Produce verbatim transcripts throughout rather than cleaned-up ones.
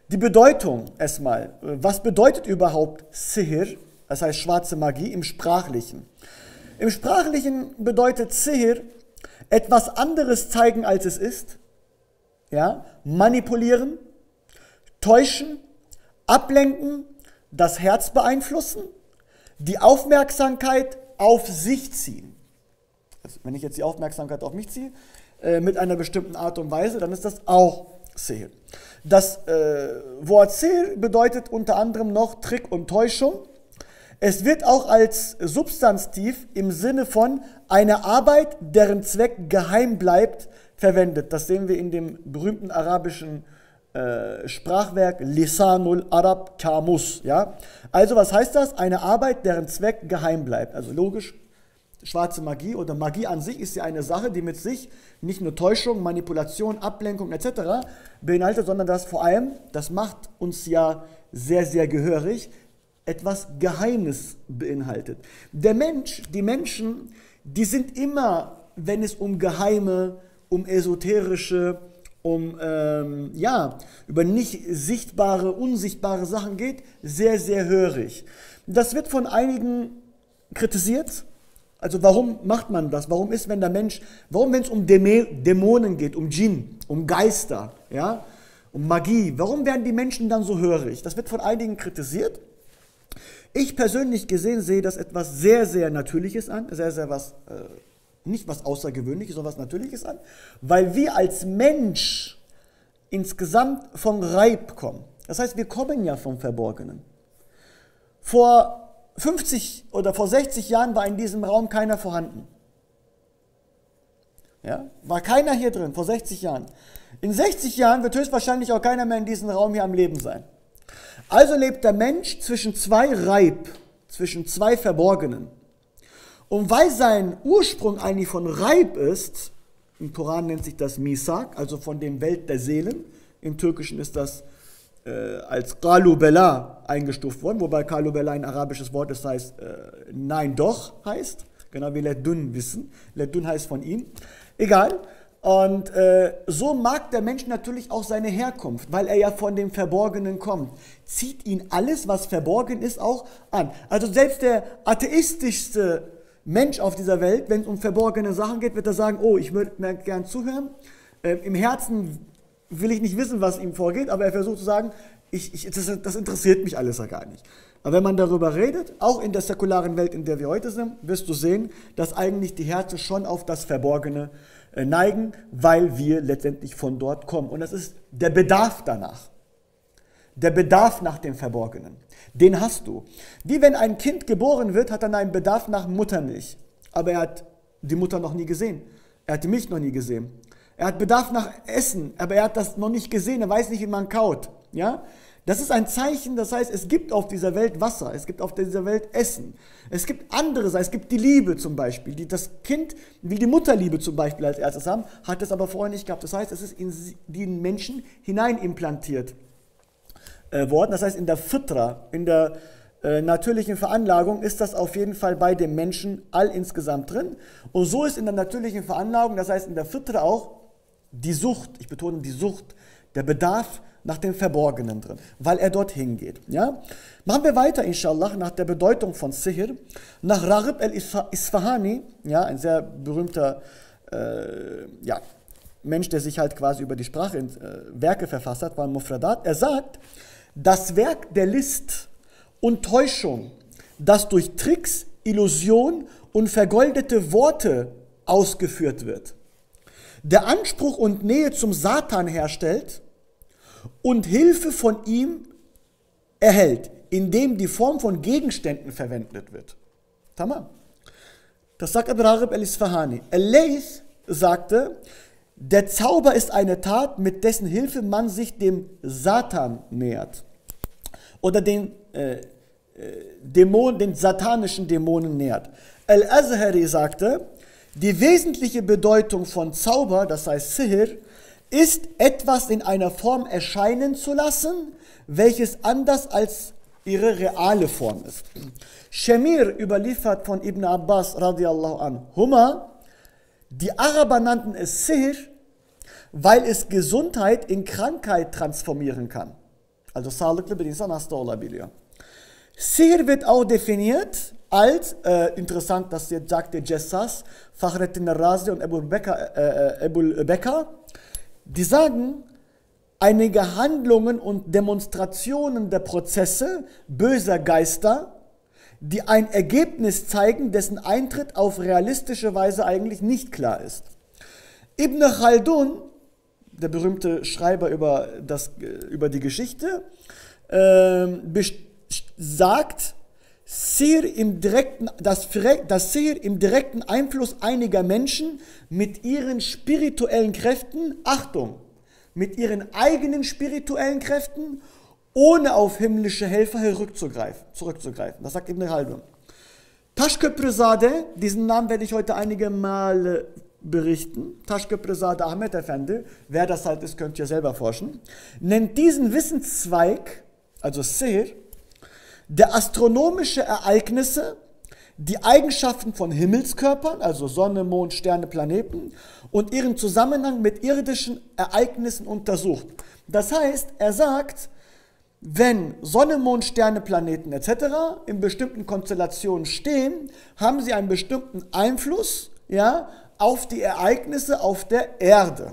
Die Bedeutung erstmal. Was bedeutet überhaupt Sihr, das heißt schwarze Magie, im Sprachlichen? Im Sprachlichen bedeutet Sihr etwas anderes zeigen, als es ist. Ja? Manipulieren, täuschen, ablenken, das Herz beeinflussen, die Aufmerksamkeit auf sich ziehen. Also wenn ich jetzt die Aufmerksamkeit auf mich ziehe, äh, mit einer bestimmten Art und Weise, dann ist das auch Sihr. Das äh, Wort Sihr bedeutet unter anderem noch Trick und Täuschung. Es wird auch als Substantiv im Sinne von einer Arbeit, deren Zweck geheim bleibt, verwendet. Das sehen wir in dem berühmten arabischen äh, Sprachwerk Lisanul Arab Kamus. Ja? Also was heißt das? Eine Arbeit, deren Zweck geheim bleibt. Also logisch, schwarze Magie oder Magie an sich ist ja eine Sache, die mit sich nicht nur Täuschung, Manipulation, Ablenkung et cetera beinhaltet, sondern das vor allem, das macht uns ja sehr, sehr gehörig, etwas Geheimes beinhaltet. Der Mensch, die Menschen, die sind immer, wenn es um geheime, um esoterische, um ähm, ja, über nicht sichtbare, unsichtbare Sachen geht, sehr, sehr hörig. Das wird von einigen kritisiert. Also warum macht man das? Warum ist, wenn der Mensch, warum, wenn es um Dämonen geht, um Djinn, um Geister, ja, um Magie, warum werden die Menschen dann so hörig? Das wird von einigen kritisiert. Ich persönlich gesehen sehe das etwas sehr, sehr Natürliches an, sehr, sehr was, äh, nicht was Außergewöhnliches, sondern was Natürliches an, weil wir als Mensch insgesamt vom Reib kommen. Das heißt, wir kommen ja vom Verborgenen. Vor fünfzig oder vor sechzig Jahren war in diesem Raum keiner vorhanden. Ja? War keiner hier drin, vor sechzig Jahren. In sechzig Jahren wird höchstwahrscheinlich auch keiner mehr in diesem Raum hier am Leben sein. Also lebt der Mensch zwischen zwei Reib, zwischen zwei Verborgenen. Und weil sein Ursprung eigentlich von Reib ist, im Koran nennt sich das Misak, also von dem Welt der Seelen, im Türkischen ist das äh, als Qalu Bela eingestuft worden, wobei Qalu Bela ein arabisches Wort ist, das heißt äh, Nein doch heißt, genau wie Ledun wissen. Ledun heißt von ihm. Egal. Und äh, so mag der Mensch natürlich auch seine Herkunft, weil er ja von dem Verborgenen kommt. Zieht ihn alles, was verborgen ist, auch an. Also selbst der atheistischste Mensch auf dieser Welt, wenn es um verborgene Sachen geht, wird er sagen, oh, ich würde mir gern zuhören. Äh, Im Herzen will ich nicht wissen, was ihm vorgeht, aber er versucht zu sagen, ich, ich, das, das interessiert mich alles ja gar nicht. Aber wenn man darüber redet, auch in der säkularen Welt, in der wir heute sind, wirst du sehen, dass eigentlich die Herzen schon auf das Verborgene neigen, weil wir letztendlich von dort kommen. Und das ist der Bedarf danach. Der Bedarf nach dem Verborgenen. Den hast du. Wie wenn ein Kind geboren wird, hat er einen Bedarf nach Muttermilch. Aber er hat die Mutter noch nie gesehen. Er hat die Milch noch nie gesehen. Er hat Bedarf nach Essen, aber er hat das noch nicht gesehen. Er weiß nicht, wie man kaut. Ja? Das ist ein Zeichen, das heißt, es gibt auf dieser Welt Wasser, es gibt auf dieser Welt Essen. Es gibt andere Sachen, es gibt die Liebe zum Beispiel. Die, das Kind will die Mutterliebe zum Beispiel als erstes haben, hat es aber vorher nicht gehabt. Das heißt, es ist in den Menschen hineinimplantiert äh, worden. Das heißt, in der Fitra, in der äh, natürlichen Veranlagung ist das auf jeden Fall bei dem Menschen all insgesamt drin. Und so ist in der natürlichen Veranlagung, das heißt in der Fitra auch, die Sucht, ich betone die Sucht, der Bedarf nach dem Verborgenen drin, weil er dorthin geht. Ja? Machen wir weiter, inshallah, nach der Bedeutung von Sihr. Nach Raghib al-Isfahani, ja, ein sehr berühmter äh, ja, Mensch, der sich halt quasi über die Sprache in äh, Werke verfasst hat, war ein Mufradat. Er sagt, das Werk der List und Täuschung, das durch Tricks, Illusion und vergoldete Worte ausgeführt wird, der Anspruch und Nähe zum Satan herstellt und Hilfe von ihm erhält, indem die Form von Gegenständen verwendet wird. Tamam. Das sagt Raghib al-Isfahani. Al-Layth sagte, der Zauber ist eine Tat, mit dessen Hilfe man sich dem Satan nähert. Oder den, äh, äh, Dämon, den satanischen Dämonen nähert. Al-Azhari sagte, die wesentliche Bedeutung von Zauber, das heißt Sihr, ist etwas in einer Form erscheinen zu lassen, welches anders als ihre reale Form ist. Shamir überliefert von Ibn Abbas radiallahu anhuma, die Araber nannten es Sihr, weil es Gesundheit in Krankheit transformieren kann. Also sağlıklı bir insan hasta olabiliyor. Sihir wird auch definiert als, äh, interessant, das jetzt sagte Jessas, Fahrettin Razi und Ebu Bekir, äh, Ebu Bekir, die sagen, einige Handlungen und Demonstrationen der Prozesse böser Geister, die ein Ergebnis zeigen, dessen Eintritt auf realistische Weise eigentlich nicht klar ist. Ibn Khaldun, der berühmte Schreiber über, das, über die Geschichte, äh, sagt, Sihir im direkten, das, das Sihir im direkten Einfluss einiger Menschen mit ihren spirituellen Kräften, Achtung, mit ihren eigenen spirituellen Kräften, ohne auf himmlische Helfer zurückzugreifen. Das sagt Ibn Khaldun. Taşköprüzade, diesen Namen werde ich heute einige Male berichten, Taşköprüzade Ahmet Efendi, wer das halt ist, könnt ihr selber forschen, nennt diesen Wissenszweig, also Sihir, der astronomische Ereignisse, die Eigenschaften von Himmelskörpern, also Sonne, Mond, Sterne, Planeten und ihren Zusammenhang mit irdischen Ereignissen untersucht. Das heißt, er sagt, wenn Sonne, Mond, Sterne, Planeten et cetera in bestimmten Konstellationen stehen, haben sie einen bestimmten Einfluss, ja, auf die Ereignisse auf der Erde,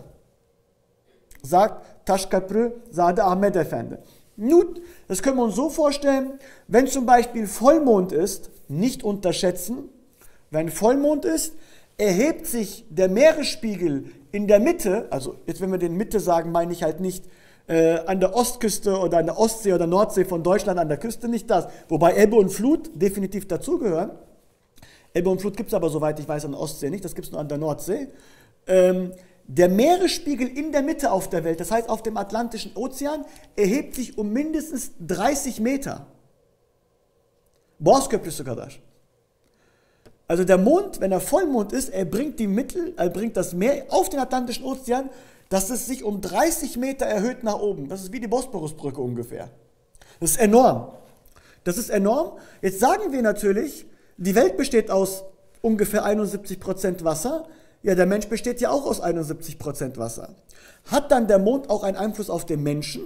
sagt Taşköprüzade Ahmet Efendi. Nun, das können wir uns so vorstellen, wenn zum Beispiel Vollmond ist, nicht unterschätzen, wenn Vollmond ist, erhebt sich der Meeresspiegel in der Mitte, also jetzt wenn wir den Mitte sagen, meine ich halt nicht äh, an der Ostküste oder an der Ostsee oder Nordsee von Deutschland an der Küste, nicht das, wobei Ebbe und Flut definitiv dazugehören. Ebbe und Flut gibt es aber, soweit ich weiß, an der Ostsee nicht, das gibt es nur an der Nordsee. Ähm, Der Meeresspiegel in der Mitte auf der Welt, das heißt auf dem Atlantischen Ozean, erhebt sich um mindestens dreißig Meter. Boğaz Köprüsü kadar. Also der Mond, wenn er Vollmond ist, er bringt, die Mittel, er bringt das Meer auf den Atlantischen Ozean, dass es sich um dreißig Meter erhöht nach oben. Das ist wie die Bosporusbrücke ungefähr. Das ist enorm. Das ist enorm. Jetzt sagen wir natürlich, die Welt besteht aus ungefähr einundsiebzig Prozent Wasser. Ja, der Mensch besteht ja auch aus einundsiebzig Prozent Wasser. Hat dann der Mond auch einen Einfluss auf den Menschen?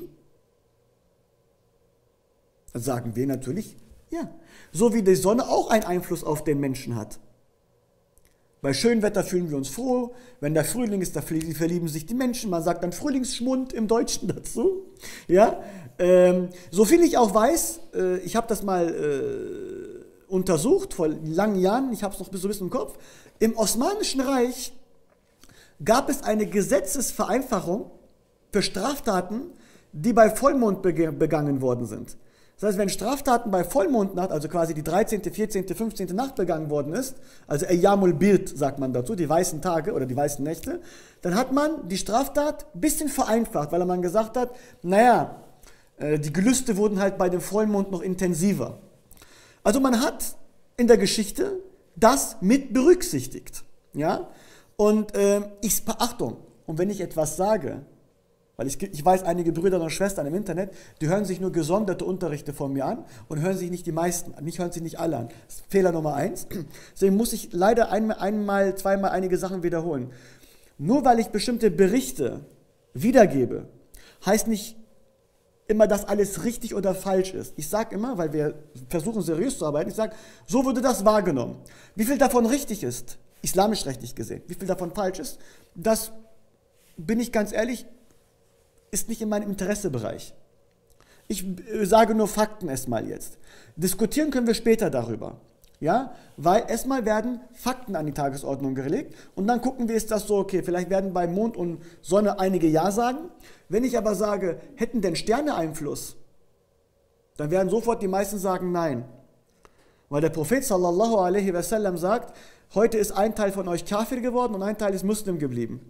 Dann sagen wir natürlich, ja. So wie die Sonne auch einen Einfluss auf den Menschen hat. Bei schönem Wetter fühlen wir uns froh. Wenn der Frühling ist, da verlieben sich die Menschen. Man sagt dann Frühlingsschmund im Deutschen dazu. Ja? Ähm, so viel ich auch weiß, äh, ich habe das mal äh, untersucht vor langen Jahren, ich habe es noch so ein bisschen im Kopf. Im Osmanischen Reich gab es eine Gesetzesvereinfachung für Straftaten, die bei Vollmond begangen worden sind. Das heißt, wenn Straftaten bei Vollmondnacht, also quasi die dreizehnte, vierzehnte, fünfzehnte Nacht begangen worden ist, also Eyyamul Bid sagt man dazu, die weißen Tage oder die weißen Nächte, dann hat man die Straftat ein bisschen vereinfacht, weil man gesagt hat, naja, die Gelüste wurden halt bei dem Vollmond noch intensiver. Also man hat in der Geschichte das mit berücksichtigt. Ja? Und äh, ich, Achtung, und wenn ich etwas sage, weil ich, ich weiß, einige Brüder und Schwestern im Internet, die hören sich nur gesonderte Unterrichte von mir an und hören sich nicht die meisten an, nicht hören sich nicht alle an. Das ist Fehler Nummer eins. Deswegen muss ich leider einmal, einmal, zweimal einige Sachen wiederholen. Nur weil ich bestimmte Berichte wiedergebe, heißt nicht immer, dass alles richtig oder falsch ist. Ich sage immer, weil wir versuchen seriös zu arbeiten, ich sage, so wurde das wahrgenommen. Wie viel davon richtig ist, islamisch rechtlich gesehen, wie viel davon falsch ist, das, bin ich ganz ehrlich, ist nicht in meinem Interessebereich. Ich sage nur Fakten erstmal jetzt. Diskutieren können wir später darüber. Ja, weil erstmal werden Fakten an die Tagesordnung gelegt und dann gucken wir, ist das so, okay, vielleicht werden bei Mond und Sonne einige Ja sagen. Wenn ich aber sage, hätten denn Sterne Einfluss, dann werden sofort die meisten sagen Nein. Weil der Prophet sallallahu alaihi wasallam sagt, heute ist ein Teil von euch Kafir geworden und ein Teil ist Muslim geblieben.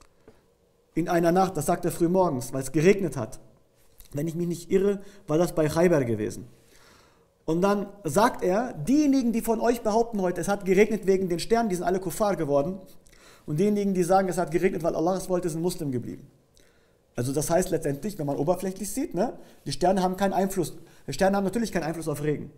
In einer Nacht, das sagt er früh morgens, weil es geregnet hat. Wenn ich mich nicht irre, war das bei Khaybar gewesen. Und dann sagt er, diejenigen, die von euch behaupten heute, es hat geregnet wegen den Sternen, die sind alle Kuffar geworden. Und diejenigen, die sagen, es hat geregnet, weil Allah es wollte, sind Muslim geblieben. Also das heißt letztendlich, wenn man oberflächlich sieht, ne, die Sterne haben keinen Einfluss. Die Sterne haben natürlich keinen Einfluss auf Regen.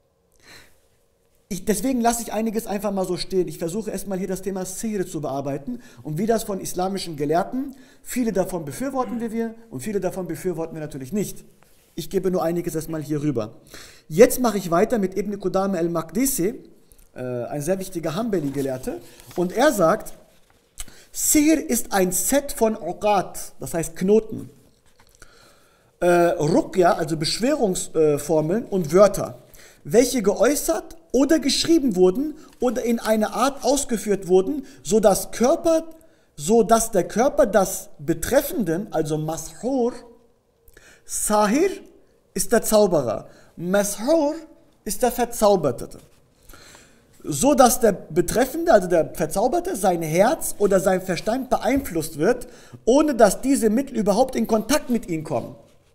Ich, deswegen lasse ich einiges einfach mal so stehen. Ich versuche erstmal hier das Thema Sihir zu bearbeiten und wie das von islamischen Gelehrten, viele davon befürworten wir und viele davon befürworten wir natürlich nicht. Ich gebe nur einiges erstmal hier rüber. Jetzt mache ich weiter mit Ibn Qudama al-Maqdisi, äh, ein sehr wichtiger Hanbali-Gelehrte. Und er sagt, Sihr ist ein Set von Uqat, das heißt Knoten. Äh, Ruqya, also Beschwörungsformeln äh, und Wörter, welche geäußert oder geschrieben wurden oder in einer Art ausgeführt wurden, so dass, Körper, so dass der Körper des Betreffenden, also Mashur, Sahir ist der Zauberer, Mashur ist der Verzauberte. So dass der Betreffende, also der Verzauberte, sein Herz oder sein Verstand beeinflusst wird, ohne dass diese Mittel überhaupt in Kontakt mit ihm kommen.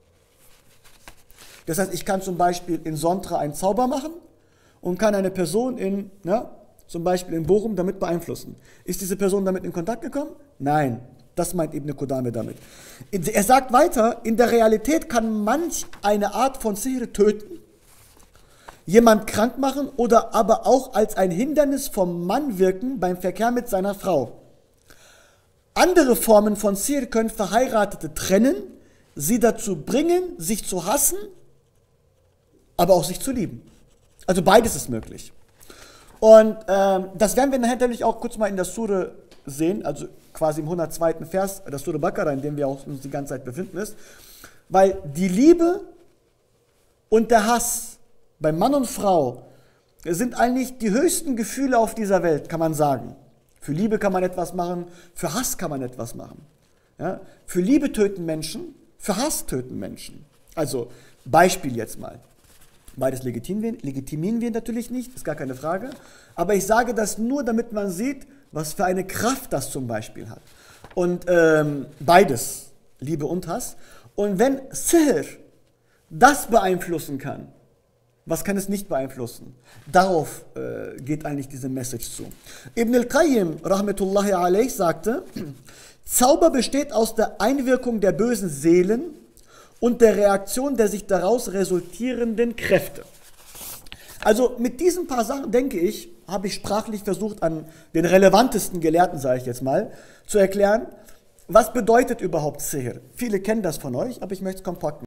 Das heißt, ich kann zum Beispiel in Sontra einen Zauber machen und kann eine Person in, ne, zum Beispiel in Bochum damit beeinflussen. Ist diese Person damit in Kontakt gekommen? Nein, das meint Ibn Qudama damit. Er sagt weiter, in der Realität kann manch eine Art von Sihr töten, jemand krank machen oder aber auch als ein Hindernis vom Mann wirken beim Verkehr mit seiner Frau. Andere Formen von Sihr können Verheiratete trennen, sie dazu bringen, sich zu hassen, aber auch sich zu lieben. Also beides ist möglich. Und ähm, das werden wir nachher natürlich auch kurz mal in der Sure sehen, also quasi im hundertzweiten Vers der Sure Baqarah, in dem wir auch uns die ganze Zeit befinden, ist, weil die Liebe und der Hass bei Mann und Frau sind eigentlich die höchsten Gefühle auf dieser Welt, kann man sagen. Für Liebe kann man etwas machen, für Hass kann man etwas machen. Ja? Für Liebe töten Menschen, für Hass töten Menschen. Also Beispiel jetzt mal. Beides legitimieren, legitimieren wir natürlich nicht, ist gar keine Frage. Aber ich sage das nur, damit man sieht, was für eine Kraft das zum Beispiel hat. Und ähm, beides, Liebe und Hass. Und wenn Sihr das beeinflussen kann, was kann es nicht beeinflussen? Darauf äh, geht eigentlich diese Message zu. Ibn al-Qayyim, rahmetullahi alayh, sagte, Zauber besteht aus der Einwirkung der bösen Seelen und der Reaktion der sich daraus resultierenden Kräfte. Also mit diesen paar Sachen, denke ich, habe ich sprachlich versucht, an den relevantesten Gelehrten, sage ich jetzt mal, zu erklären, was bedeutet überhaupt Sihr. Viele kennen das von euch, aber ich möchte es kompakt machen.